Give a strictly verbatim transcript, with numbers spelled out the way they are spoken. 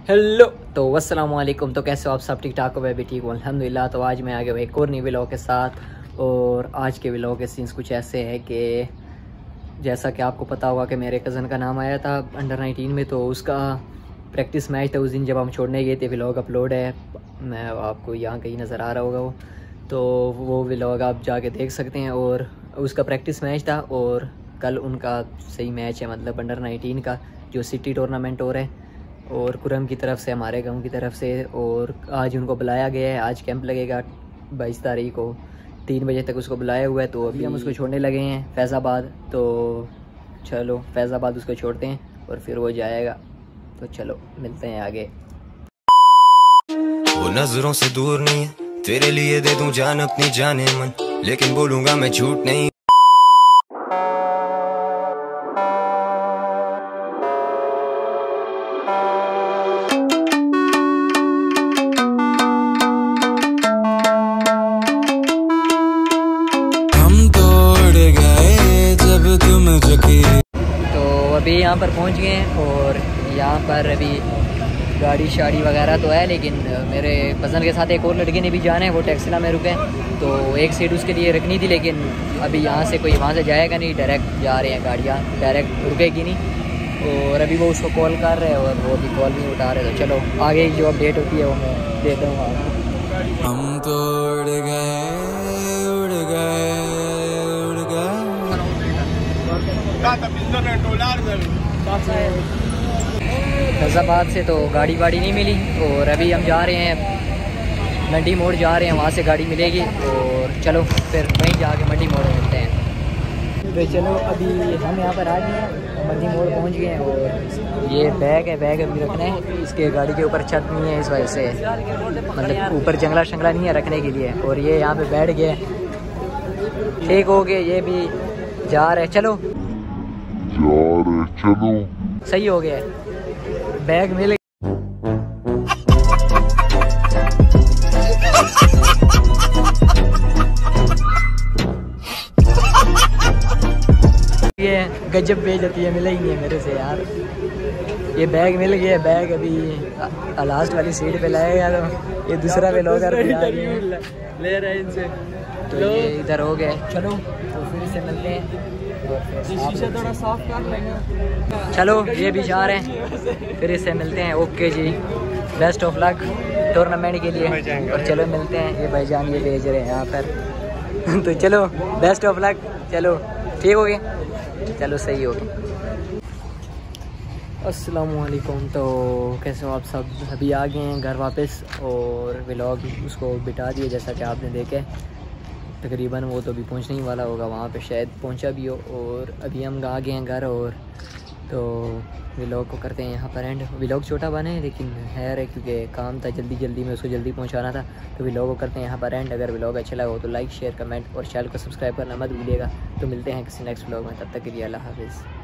Hello तो अस्सलामुअलैकुम। तो कैसे हो आप सब? ठीक ठाक हो? मैं भी ठीक हूँ अल्हम्दुलिल्लाह। तो आज मैं आ गया हूँ एक और नई व्लॉग के साथ। और आज के व्लॉग के सीन्स कुछ ऐसे हैं कि जैसा कि आपको पता होगा कि मेरे कज़न का नाम आया था अंडर नाइनटीन में, तो उसका प्रैक्टिस मैच था उस दिन जब हम छोड़ने गए थे। व्लॉग अपलोड है, मैं आपको यहाँ कहीं नज़र आ रहा होगा वो, तो वो व्लॉग आप जाके देख सकते हैं। और उसका प्रैक्टिस मैच था और कल उनका सही मैच है, मतलब अंडर नाइनटीन का जो सिटी टूर्नामेंट हो रहा है और कुरम की तरफ से, हमारे गांव की तरफ से। और आज उनको बुलाया गया है, आज कैंप लगेगा बाईस तारीख को, तीन बजे तक उसको बुलाया हुआ है। तो अभी हम उसको छोड़ने लगे हैं फैज़ाबाद। तो चलो फैज़ाबाद उसको छोड़ते हैं और फिर वो जाएगा। तो चलो मिलते हैं आगे। वो नजरों से दूर नहीं है, तेरे लिए दे दूं जान अपनी जाने मन, लेकिन बोलूंगा मैं झूठ नहीं। तो अभी यहाँ पर पहुँच गए हैं और यहाँ पर अभी गाड़ी शाड़ी वगैरह तो है, लेकिन मेरे कज़न के साथ एक और लड़के ने भी जाना है, वो टैक्सीला में रुके हैं। तो एक सीट उसके लिए रखनी थी, लेकिन अभी यहाँ से कोई वहाँ से जाएगा नहीं, डायरेक्ट जा रहे हैं गाड़ियाँ, डायरेक्ट रुकेगी नहीं। और अभी वो उसको कॉल कर रहे हैं और वो अभी कॉल नहीं उठा रहे। तो चलो आगे जो अपडेट होती है वो मैं देता हूँ आपको। हम तो उड़ गए उड़ गए उड़ गए। फैज़ाबाद से तो गाड़ी वाड़ी नहीं मिली और अभी हम जा रहे हैं मंडी मोड़ जा रहे हैं, वहाँ से गाड़ी मिलेगी। और चलो फिर वहीं जाके मंडी मोड़ मिलते हैं। तो चलो अभी हम यहाँ पर आ गए हैं, मंडी मोड़ पहुँच गए हैं। और ये बैग है, बैग अभी रखना है, इसके गाड़ी के ऊपर छत नहीं है, इस वजह से मतलब ऊपर जंगला शंगला नहीं है रखने के लिए। और ये यहाँ पे बैठ गए, ठीक हो गए, ये भी जा रहे। चलो चलो सही हो गया, बैग मिल ये गजब बेइज्जती है, मिला ही नहीं है मेरे से यार। ये बैग मिल गया, बैग अभी लास्ट वाली सीट पे लाएगा। तो ये दूसरा पे लोग ले रहे हैं इनसे, तो ये इधर हो गए। चलो तो फिर से मिलते हैं, शीशा थोड़ा साफ कर लेंगे। चलो ये भी जा रहे हैं, फिर इससे मिलते हैं। ओके जी, बेस्ट ऑफ लक टूर्नामेंट के लिए। और चलो मिलते हैं, ये भाईजान ये भेज रहे हैं यहाँ पर। तो चलो बेस्ट ऑफ लक। चलो ठीक हो गया, चलो सही हो गया। अस्सलामुअलैकुम। तो कैसे हो आप सब? अभी आ गए हैं घर वापस और व्लॉग उसको बिठा दिए जैसा कि आपने देखे तकरीबन। वो तो अभी पहुंचने ही वाला होगा, वहाँ पे शायद पहुंचा भी हो। और अभी हम आ गए हैं घर और तो व्लॉग को करते हैं यहाँ पर एंड। व्लॉग छोटा बने है लेकिन है क्योंकि काम था, जल्दी जल्दी में उसको जल्दी पहुँचाना था। तो व्लॉग को करते हैं यहाँ पर एंड। अगर व्लॉग अच्छा लगा हो तो लाइक शेयर कमेंट और चैनल को सब्सक्राइब करना मत भूलिएगा। तो मिलते हैं किसी नेक्स्ट व्लॉग में, तब तक के लिए अल्लाह हाफिज़।